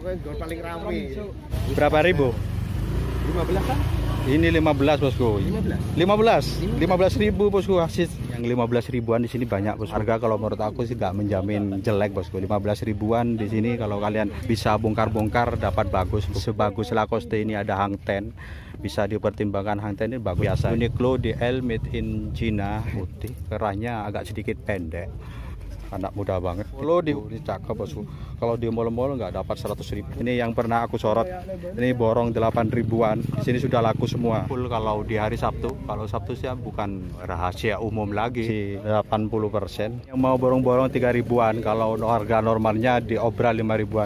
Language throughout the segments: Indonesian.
pokoknya paling rame. Berapa ribu? 15 kan? Ini 15 bosku. 15. 15 ribu bosku. Asis yang 15 ribuan di sini banyak bosku. Harga kalau menurut aku sih nggak menjamin jelek bosku. 15 ribuan di sini kalau kalian bisa bongkar-bongkar dapat bagus. Sebagus Lacoste ini ada Hang Ten. Bisa dipertimbangkan Hang Ten ini bagus biasa. Uniqlo DL made in China putih. Kerahnya agak sedikit pendek. Anak muda banget. Polo di ini cakep bosku. Kalau di mall-mall nggak dapat 100 ribu. Ini yang pernah aku sorot. Ini borong 8 ribuan. Di sini sudah laku semua. Full kalau di hari Sabtu. Kalau Sabtu sih bukan rahasia umum lagi. 80%. Yang mau borong-borong 3 ribuan. Kalau harga normalnya diobral 5 ribuan.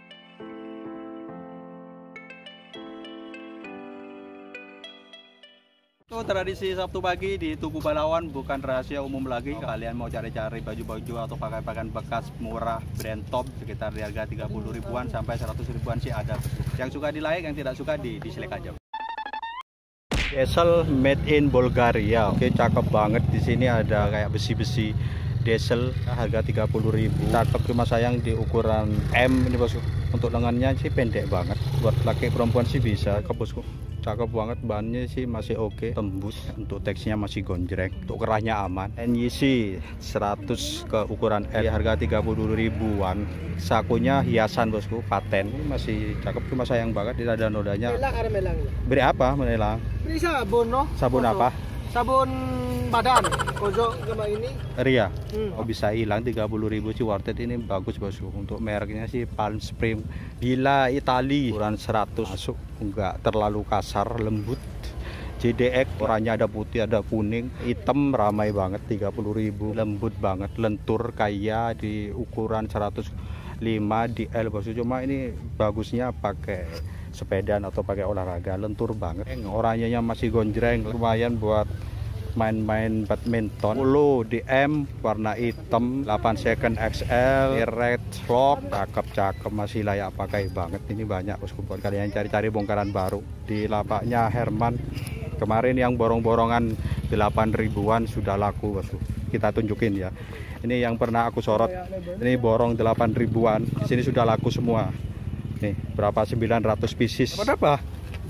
Tradisi Sabtu pagi di Tugu Pahlawan bukan rahasia umum lagi. Kalian mau cari-cari baju-baju atau pakaian bekas murah brand top sekitar di harga 30 ribuan sampai 100 ribuan sih ada. Yang suka di like, yang tidak suka diselek aja. Diesel made in Bulgaria. Oke, cakep banget. Di sini ada kayak besi-besi diesel harga 30 ribu. Cakep, cuma sayang di ukuran M ini bosku. Untuk lengannya sih pendek banget. Buat laki perempuan sih bisa ke bosku. Cakep banget, bahannya sih masih oke, tembus. Untuk teksnya masih gonjreng, untuk kerahnya aman. NYC 100 ke ukuran L, harga 30 ribuan. Sakunya hiasan bosku, paten. Ini masih cakep, cuma sayang banget tidak ada nodanya. Melang. Beri apa menelang? Beri sabun no. Sabun apa? Sabun badan. Kojo sama ini. Ria. Oh, bisa hilang 30 ribu sih worth it. Ini bagus bosku. Untuk mereknya sih Palm Spring. Bila Itali ukuran 100 masuk, enggak terlalu kasar, lembut. JDX warnanya ada putih, ada kuning, hitam, ramai banget 30 ribu. Lembut banget, lentur kaya di ukuran 105 di L bosku. Cuma ini bagusnya pakai sepedaan atau pakai olahraga, lentur banget. Orangnya masih gonjreng, lumayan buat main-main badminton. Polo DM warna hitam, 8 second XL, red lock, cakep, masih layak pakai banget. Ini banyak bosku buat kalian cari-cari bongkaran baru. Di lapaknya Herman kemarin yang borong-borongan 8 ribuan sudah laku bosku. Kita tunjukin ya. Ini yang pernah aku sorot. Ini borong 8 ribuan. Di sini sudah laku semua. Nih, berapa 900 pieces. Apa?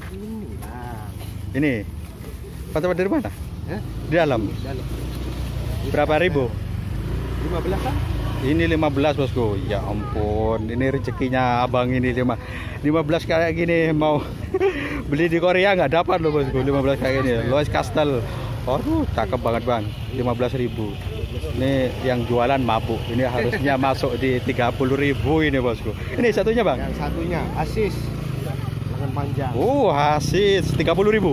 Ini. Dapat dari mana? Di dalam. Berapa ribu? 15 kan? Ini 15 bosku. Ya ampun, ini rezekinya abang ini 15 kayak gini mau beli di Korea nggak dapat loh bosku. 15 kayak gini. Lois Castle. Aduh, cakep banget bang. 15 ribu. Ini yang jualan mabuk. Ini harusnya masuk di 30 ribu ini bosku. Ini satunya bang? Yang satunya Asis. Lengan panjang. Oh, Asis 30 ribu.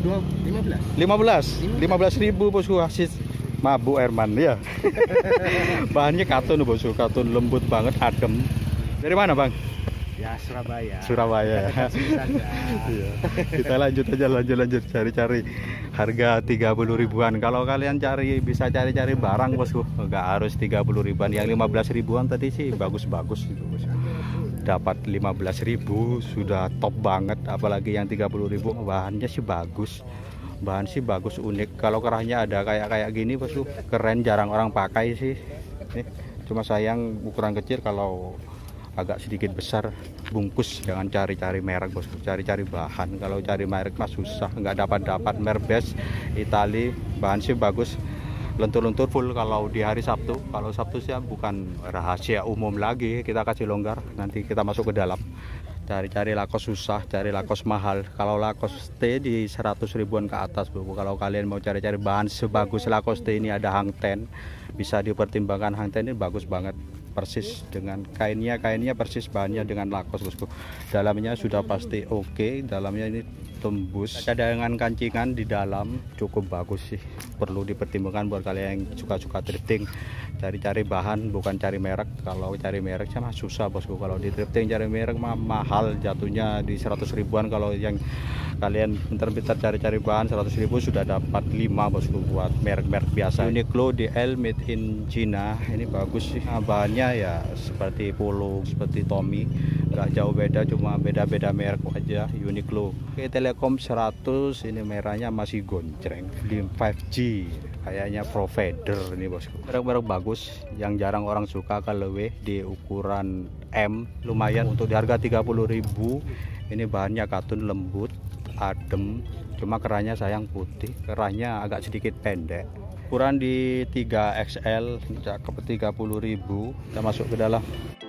15 ribu bosku Asis. Mabuk Herman ya. Bahannya katun bosku, katun lembut banget, adem. Dari mana bang? Ya Surabaya. Iya. Kita lanjut cari-cari harga 30 ribuan. Kalau kalian bisa cari-cari barang bosku, nggak harus 30 ribuan. Yang 15 ribuan tadi sih bagus-bagus gitu bosku. Dapat 15 ribu sudah top banget, apalagi yang 30 ribu bahannya sih bagus. Bahan sih bagus, unik. Kalau kerahnya ada kayak gini bosku, keren, jarang orang pakai sih. Nih, cuma sayang ukuran kecil. Kalau agak sedikit besar bungkus. Jangan cari-cari merek bosku, cari-cari bahan. Kalau cari merek mah susah, nggak dapat Merbes Itali. Bahan sih bagus, lentur-lentur full kalau di hari Sabtu. Kalau Sabtu sih bukan rahasia umum lagi, kita kasih longgar. Nanti kita masuk ke dalam. Cari-cari Lacoste susah, cari Lacoste mahal. Kalau Lacoste di 100 ribuan ke atas bro. Kalau kalian mau cari-cari bahan sebagus Lacoste ini ada Hang Ten. Bisa dipertimbangkan, Hang Ten ini bagus banget. Persis dengan kainnya persis bahannya dengan Lacoste bosku. Dalamnya sudah pasti oke. Dalamnya ini tembus. Cadangan kancingan di dalam cukup bagus sih. Perlu dipertimbangkan buat kalian yang suka-suka thrifting. Cari-cari bahan bukan cari merek. Kalau cari merek sama susah bosku. Kalau di thrifting cari merek mah mahal, jatuhnya di 100 ribuan. Kalau yang kalian pintar-pintar cari-cari bahan 100 ribu sudah dapat 5 bosku buat merek-merek biasa. Uniqlo DL made in China. Ini bagus sih. Bahannya ya seperti Polo, seperti Tommy, nggak jauh beda, cuma beda-beda merek aja. Uniqlo. Oke, Telekom 100 ini merahnya masih gonceng. Slim 5G. kayaknya provider ini bosku. Merek-merek bagus yang jarang orang suka kalau di ukuran M, lumayan untuk di harga 30.000. Ini bahannya katun lembut, adem, cuma kerahnya sayang putih, kerahnya agak sedikit pendek. Ukuran di 3XL, cakep, 30.000. Kita masuk ke dalam.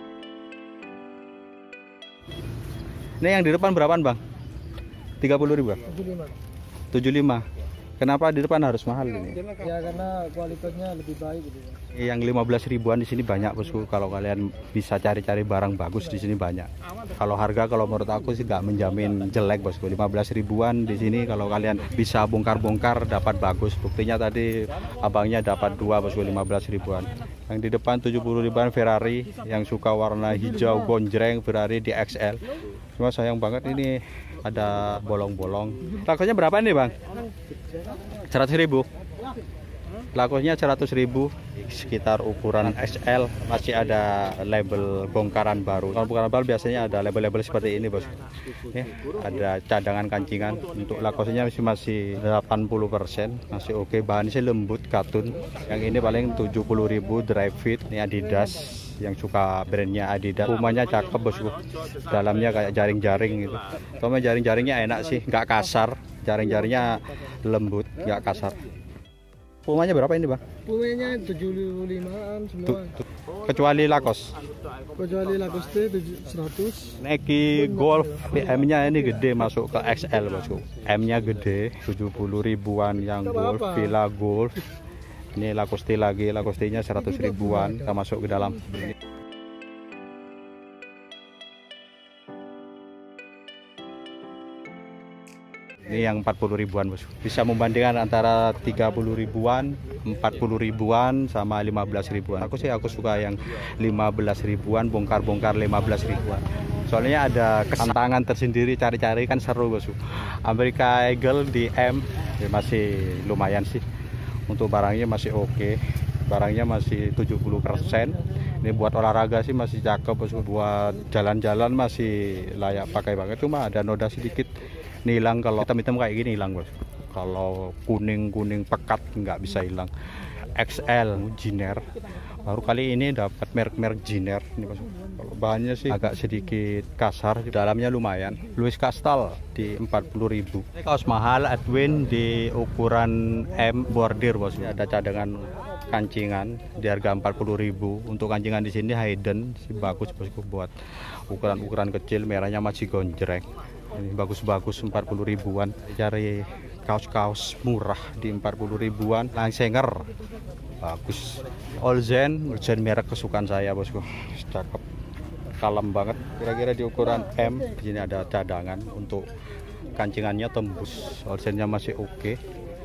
Ini yang di depan berapaan bang? 30.000. 75. Kenapa di depan harus mahal ini? Ya karena kualitasnya lebih baik gitu. Yang 15.000-an di sini banyak bosku. Kalau kalian bisa cari-cari barang bagus di sini banyak. Kalau harga, kalau menurut aku sih nggak menjamin jelek bosku. 15.000-an di sini kalau kalian bisa bongkar-bongkar dapat bagus. Buktinya tadi abangnya dapat 2 bosku, 15.000-an. Yang di depan 70.000-an Ferrari. Yang suka warna hijau gonjreng Ferrari di XL. Cuma sayang banget ini ada bolong-bolong. Lakunya berapa nih bang? 100.000. Lakunya 100.000. Sekitar ukuran XL masih ada label bongkaran baru. Kalau bongkaran baru biasanya ada label-label seperti ini bos. Ya, ada cadangan kancingan. Untuk lakosnya masih 80%, masih oke. Bahannya sih lembut katun. Yang ini paling 70.000 dry fit. Ini Adidas. Yang suka brandnya Adidas, rumahnya cakep bosku, dalamnya kayak jaring-jaring gitu. Soalnya jaring-jaringnya enak sih, nggak kasar, jaring-jaringnya lembut, nggak kasar. Pumanya berapa ini bang? Pumanya 75-an semua. Kecuali Lacoste. Kecuali Lacoste 100. Nike Golf M-nya ini gede, masuk ke XL bosku. M-nya gede, 70.000-an yang Golf, Villa Golf. Ini Lacoste lagi, Lacoste-nya 100.000-an. Kita masuk ke dalam. Ini yang 40.000-an bos. Bisa membandingkan antara 30.000-an, 40.000-an sama 15.000-an. Aku suka yang 15.000-an, bongkar-bongkar 15.000-an. Soalnya ada tantangan tersendiri, cari-cari kan seru bos. American Eagle di M ya masih lumayan sih. Untuk barangnya masih oke, barangnya masih 70%. Ini buat olahraga sih masih cakep, buat jalan-jalan masih layak pakai banget. Cuma ada noda sedikit nih hilang, kalau hitam-hitam kayak gini hilang bos. Kalau kuning-kuning pekat nggak bisa hilang. XL Giner, baru kali ini dapat merek-merek Giner ini bos. Kalau bahannya sih agak sedikit kasar, dalamnya lumayan. Louis Castal di 40.000. Kaos mahal Edwin di ukuran M bordir bos. Ada cadangan kancingan di harga 40.000. Untuk kancingan di sini Hayden sih bagus bosku, buat ukuran-ukuran kecil, merahnya masih gonjreng. Ini bagus-bagus 40.000-an. Cari kaos-kaos murah di 40.000-an. Langsenger bagus. Olzen merek kesukaan saya bosku, cakep, kalem banget. Kira-kira di ukuran M. Di sini ada cadangan untuk kancingannya tembus. Olzennya masih oke.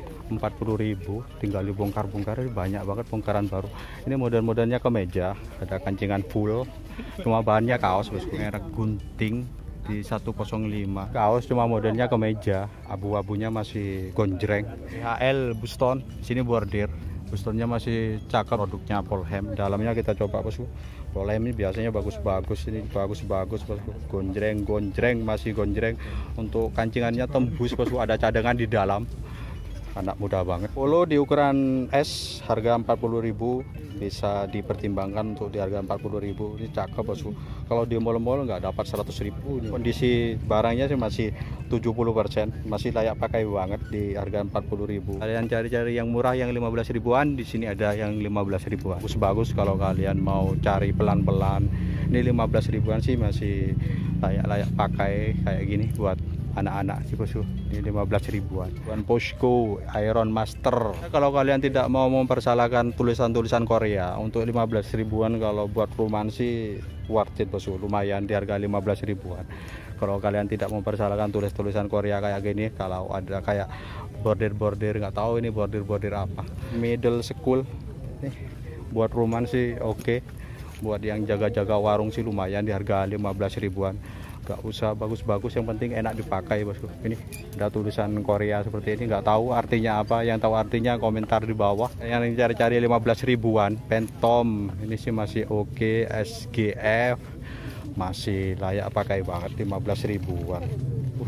40.000, tinggal dibongkar-bongkar, banyak banget bongkaran baru. Ini model-modelnya kemeja, ada kancingan full. Cuma bahannya kaos bosku, merek Gunting di 105. Kaos cuma modelnya kemeja, abu-abunya masih gonjreng. HL Buston, sini bordir. Bustonnya masih cakep, produknya Polhem. Dalamnya kita coba bosku. Polhem ini biasanya bagus-bagus, ini bagus-bagus bosku. Gonjreng, masih gonjreng. Untuk kancingannya tembus bosku, ada cadangan di dalam. Anak muda banget. Polo di ukuran S harga 40.000, bisa dipertimbangkan untuk di harga 40.000. Ini cakep bosku. Kalau di mall-mall nggak dapat 100.000. Kondisi barangnya sih masih 70%, masih layak pakai banget di harga 40.000. Kalian cari-cari yang murah yang 15.000-an, di sini ada yang 15.000-an. Bagus-bagus kalau kalian mau cari pelan-pelan. Ini 15.000-an sih masih layak pakai kayak gini buat anak-anak sih bosku. Ini 15.000-an. Bukan Poshco Iron Master. Kalau kalian tidak mau mempersalahkan tulisan-tulisan Korea, untuk 15.000-an kalau buat rumahan sih worth it bosku, lumayan di harga 15.000-an. Kalau kalian tidak mempersalahkan tulisan Korea kayak gini, kalau ada kayak bordir-bordir, nggak tahu ini bordir-bordir apa. Middle school nih buat rumahan sih oke. Buat yang jaga-jaga warung sih lumayan di harga 15.000-an. Gak usah bagus-bagus, yang penting enak dipakai bosku. Ini ada tulisan Korea seperti ini, nggak tahu artinya apa. Yang tahu artinya komentar di bawah. Yang cari-cari 15.000-an, Phantom ini sih masih oke. SGF masih layak pakai banget, 15.000-an.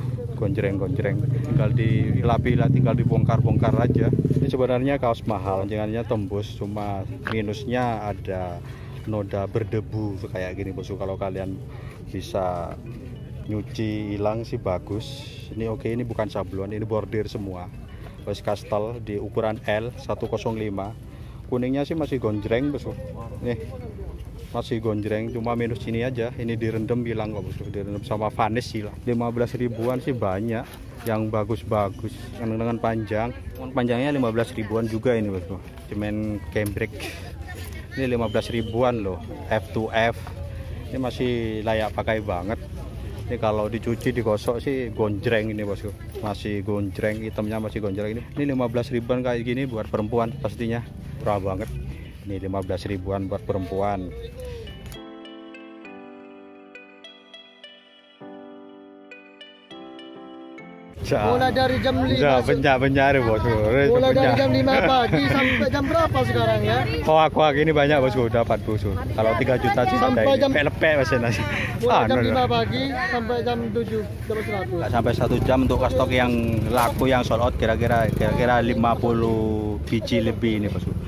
gonjreng-gonjreng, tinggal dipilah-pilah, tinggal dibongkar-bongkar aja. Ini sebenarnya kaos mahal, jangannya tembus, cuma minusnya ada noda berdebu kayak gini bosku. Kalau kalian bisa nyuci hilang sih bagus. Ini oke, ini bukan sablon, ini bordir semua. Wes kastel di ukuran L 105. Kuningnya sih masih gonjreng bosku. Nih masih gonjreng, cuma minus ini aja. Ini direndam hilang kok bosku, direndam sama vanis hilang. 15 ribuan sih banyak yang bagus-bagus, yang dengan panjang. Panjangnya 15 ribuan juga ini bosku. Cemen cambric. Ini 15 ribuan loh, F2F. Ini masih layak pakai banget. Ini kalau dicuci digosok sih gonjreng ini bosku, masih gonjreng, hitamnya masih gonjreng. Ini 15 ribuan kayak gini buat perempuan pastinya murah banget. Ini 15 ribuan buat perempuan. Mulai dari jam 5. Benyar bosku. Mulai dari jam 5 pagi sampai jam berapa sekarang ya? Koak-koak ini banyak bosku, dapat bosku. Kalau 3 juta sih sampai jam lepek mesin nasi. Mulai jam 5 pagi sampai jam 7, jam 100. Sampai 1 jam untuk stok yang laku, yang sold out kira-kira 50 biji lebih ini bosku.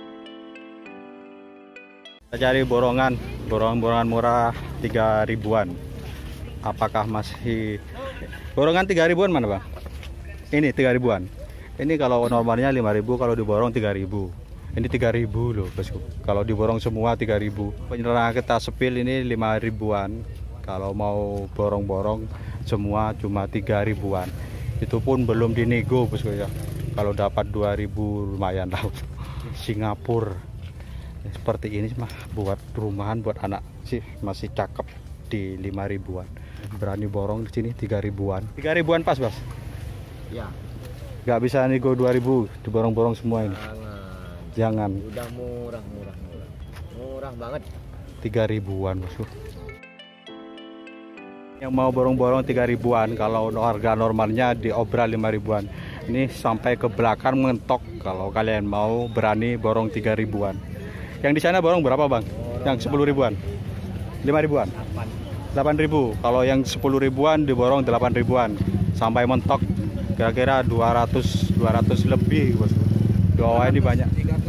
Kita cari borongan murah 3 ribuan. Apakah masih borongan 3 ribuan mana bang? Ini 3 ribuan. Ini kalau normalnya 5.000, kalau diborong 3.000. Ini 3.000 loh bosku. Kalau diborong semua 3.000. Penyerang kita sepil ini 5 ribuan. Kalau mau borong-borong semua cuma 3 ribuan. Itu pun belum dinego bosku ya. Kalau dapat 2.000 lumayan lah. Singapura. Seperti ini mah buat rumahan, buat anak sih masih cakep di 5 ribuan. Berani borong di sini 3 ribuan. 3 ribuan pas, Bos? Ya. Gak bisa nego 2.000 diborong-borong semua ini. Jangan. Udah murah. Murah banget. 3 ribuan, Bos. Yang mau borong-borong 3 ribuan, kalau harga normalnya diobral 5 ribuan. Ini sampai ke belakang mentok kalau kalian mau berani borong 3 ribuan. Yang di sana borong berapa, Bang? Yang 10 ribuan? 5 ribuan? 8.000. Kalau yang 10 ribuan diborong 8 ribuan. Sampai mentok kira-kira 200 lebih, Bos. Di bawah ini banyak.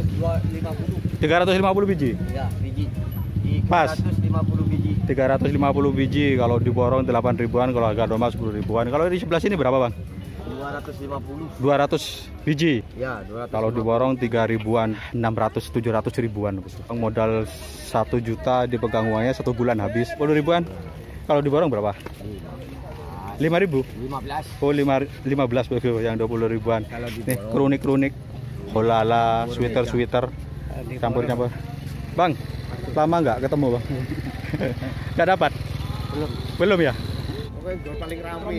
350 biji. Ya, biji. Pas. 350 biji. 350 biji kalau diborong 8 ribuan, kalau harga normal 10 ribuan. Kalau di sebelah sini berapa, Bang? 250. 200 biji. Ya, 200. Kalau diborong 3 ribuan, 600 700 ribuan. Modal 1 juta dipegang uangnya 1 bulan habis. 10 ribuan. Kalau diborong berapa? 5.000. 15. Oh, 15 bosku, yang 20 ribuan. Nih, kronik-kronik. Holala, sweater. Campur-campur. Bang, lama nggak ketemu, Bang? Nggak dapat? Belum ya? Pokoknya paling ramai.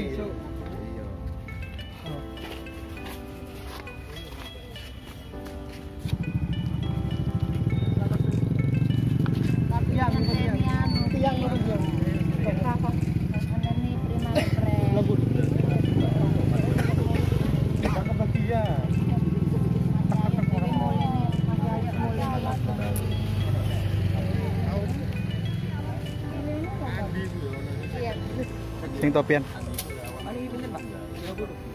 Sing topian.